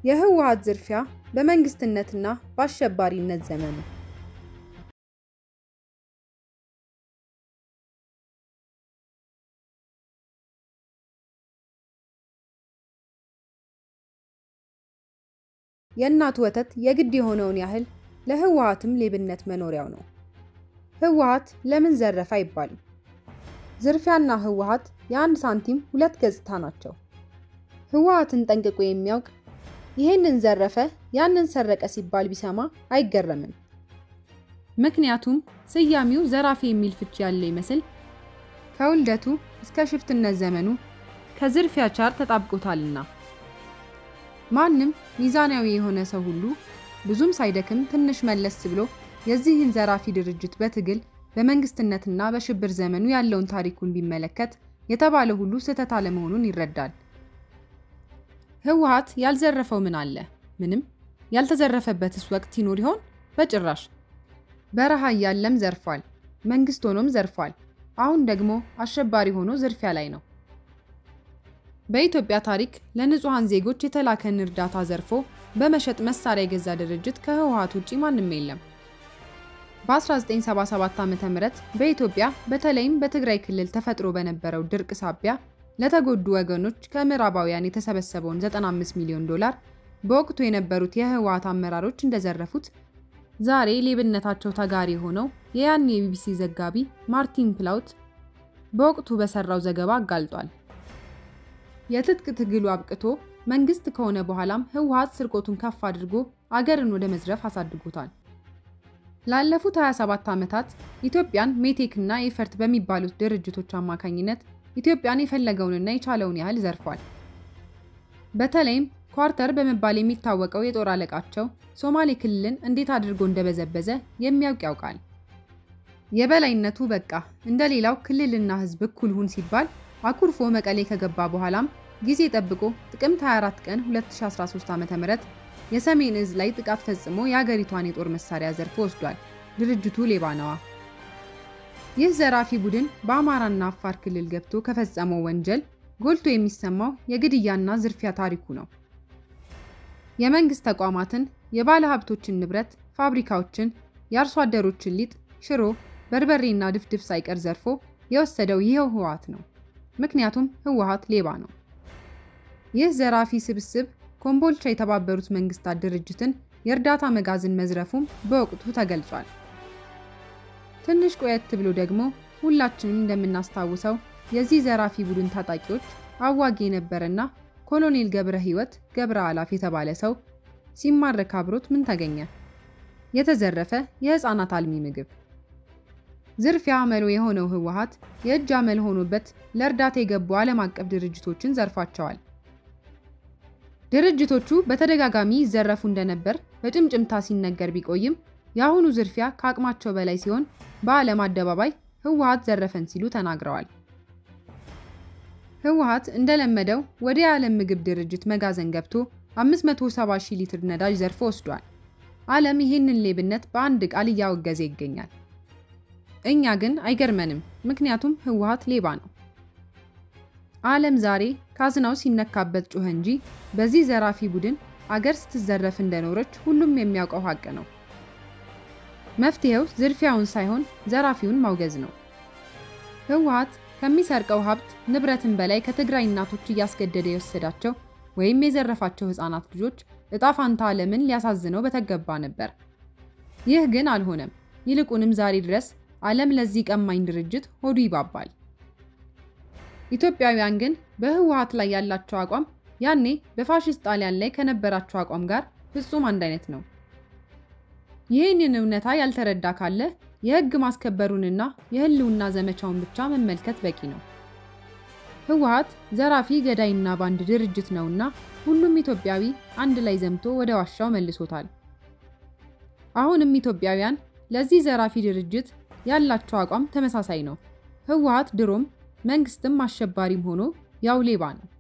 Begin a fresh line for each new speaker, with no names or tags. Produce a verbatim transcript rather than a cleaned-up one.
የህወሓት ዝርፊያ በመንግስትነትና በአሸባሪነት ዘመኑ የእናት ወተት የግድ የሆነውን ያህል ለህወሓትም ሌብነት መኖሪያው ነው። ህወሓት ለምን ዘረፈ አይባልም። ዝርፊያና ህወሓት የአንድ ሳንቲም ሁለት ገጽታ ናቸው። ህወሓትን ጠንቅቆ የሚያውቅ ይሄንን ዘረፈ ያንን ሰረቀ ሲባል ቢሰማ አይገረምም። ምክንያቱም ስያሜው ዘራፊ የሚል ፍቺ ያለው ይመስል ከውልደቱ እስከ ሽፍትነት ዘመኑ ከዝርፊያ ቻር ተጣብቆታልና ማንም ሚዛናዊ የሆነ ሰው ሁሉ ብዙም ሳይደክም ትንሽ መለስ ብሎ የዚህን ዘራፊ ድርጅት በትግል በመንግስትነትና በሽብር ዘመኑ ያለውን ታሪኩን ቢመለከት የተባለ ሁሉ ስህተት አለመሆኑን ይረዳል። ህወሓት ያልዘረፈው ምን አለ? ምንም። ያልተዘረፈበትስ ወቅት ይኖር ይሆን? በጭራሽ። በረሃ ያለም ዘርፏል፣ መንግስት ሆኖም ዘርፏል። አሁን ደግሞ አሸባሪ ሆኖ ዝርፊያ ላይ ነው። በኢትዮጵያ ታሪክ ለንጹሃን ዜጎች የተላከን እርዳታ ዘርፎ በመሸጥ መሳሪያ የገዛ ድርጅት ከህወሓት ውጪ ማንም የለም። በ1977 ዓመተ ምህረት በኢትዮጵያ በተለይም በትግራይ ክልል ተፈጥሮ በነበረው ድርቅ ሳቢያ ለተጎዱ ወገኖች ከምዕራባውያን የተሰበሰበውን ዘጠና አምስት ሚሊዮን ዶላር በወቅቱ የነበሩት የህወሓት አመራሮች እንደዘረፉት ዛሬ ሌብነታቸው ተጋሪ ሆነው የያን የቢቢሲ ዘጋቢ ማርቲን ፕላውት በወቅቱ በሰራው ዘገባ አጋልጧል። የትጥቅ ትግሉ አብቅቶ መንግስት ከሆነ በኋላም ህወሓት ስርቆቱን ከፍ አድርጎ አገርን ወደ መዝረፍ አሳድጎታል። ላለፉት ሃያ ሰባት ዓመታት ኢትዮጵያን ሜቴክና ኤፈርት በሚባሉት ድርጅቶች አማካኝነት ኢትዮጵያን የፈለገውንና የቻለውን ያህል ዘርፏል። በተለይም ኳርተር በመባል የሚታወቀው የጦር አለቃቸው ሶማሌ ክልልን እንዴት አድርጎ እንደበዘበዘ የሚያውቅ ያውቃል። የበላይነቱ በቃ እንደሌላው ክልልና ህዝብ እኩል ሁን ሲባል አኩርፎ መቀሌ ከገባ በኋላም ጊዜ ጠብቆ ጥቅምት ሃያ አራት ቀን ሁለት ሺህ አስራ ሶስት ዓመተ ምህረት የሰሜን እዝ ላይ ጥቃት ፈጽሞ የሀገሪቷን የጦር መሳሪያ ዘርፎ ወስዷል። ድርጅቱ ሌባ ነው። ይህ ዘራፊ ቡድን በአማራና አፋር ክልል ገብቶ ከፈጸመው ወንጀል ጎልቶ የሚሰማው የግድያና ዝርፊያ ታሪኩ ነው። የመንግስት ተቋማትን፣ የባለ ሀብቶችን ንብረት፣ ፋብሪካዎችን፣ የአርሶ አደሮችን ሊጥ፣ ሽሮ፣ በርበሬና ድፍድፍ ሳይቀር ዘርፎ የወሰደው ይሄው ህወሓት ነው። ምክንያቱም ህወሓት ሌባ ነው። ይህ ዘራፊ ስብስብ ኮምቦልቻ የተባበሩት መንግስታት ድርጅትን የእርዳታ መጋዘን መዝረፉም በወቅቱ ተገልጿል። ትንሽ ቆየት ብሎ ደግሞ ሁላችንም እንደምናስታውሰው የዚህ ዘራፊ ቡድን ታጣቂዎች አዋጊ የነበረና ኮሎኔል ገብረ ህይወት ገብረ አላፍ የተባለ ሰው ሲማረክ አብሮት ምን ተገኘ? የተዘረፈ የህፃናት አልሚ ምግብ። ዝርፊያ አመሉ የሆነው ህወሓት የእጅ አመል ሆኖበት ለእርዳታ የገቡ ዓለም አቀፍ ድርጅቶችን ዘርፏቸዋል። ድርጅቶቹ በተደጋጋሚ ይዘረፉ እንደነበር በጭምጭምታ ሲነገር ቢቆይም ያሁኑ ዝርፊያ ከአቅማቸው በላይ ሲሆን በዓለም አደባባይ ህወሓት ዘረፈን ሲሉ ተናግረዋል። ህወሓት እንደለመደው ወደ የዓለም ምግብ ድርጅት መጋዘን ገብቶ አምስት መቶ ሰባ ሺህ ሊትር ነዳጅ ዘርፎ ወስዷል። ዓለም ይህንን ሌብነት በአንድ ቃል እያወገዘ ይገኛል። እኛ ግን አይገርመንም፣ ምክንያቱም ህወሓት ሌባ ነው። ዓለም ዛሬ ካዝናው ሲነካበት ጮኸ እንጂ በዚህ ዘራፊ ቡድን አገር ስትዘረፍ እንደኖረች ሁሉም የሚያውቀው ሀቅ ነው። መፍትሄው ዝርፊያውን ሳይሆን ዘራፊውን ማውገዝ ነው። ህወሓት ከሚሰርቀው ሀብት ንብረትን በላይ ከትግራይ እናቶች እያስገደደ የወሰዳቸው ወይም የዘረፋቸው ህፃናት ልጆች እጣ ፋንታ ዓለምን ሊያሳዝነው በተገባ ነበር። ይህ ግን አልሆነም። ይልቁንም ዛሬ ድረስ ዓለም ለዚህ ቀማኝ ድርጅት ሆዱ ይባባል። ኢትዮጵያውያን ግን በህወሓት ላይ ያላቸው አቋም ያኔ በፋሺስት ጣሊያን ላይ ከነበራቸው አቋም ጋር ፍጹም አንድ አይነት ነው። ይህንን እውነታ ያልተረዳ ካለ የህግ ማስከበሩንና የህልውና ዘመቻውን ብቻ መመልከት በቂ ነው። ህወሓት ዘራፊ ገዳይና ባንድ ድርጅት ነውና ሁሉም ኢትዮጵያዊ አንድ ላይ ዘምቶ ወደ ዋሻው መልሶታል። አሁንም ኢትዮጵያውያን ለዚህ ዘራፊ ድርጅት ያላቸው አቋም ተመሳሳይ ነው። ህወሓት ድሮም መንግስትም አሸባሪም ሆኖ ያው ሌባ ነው።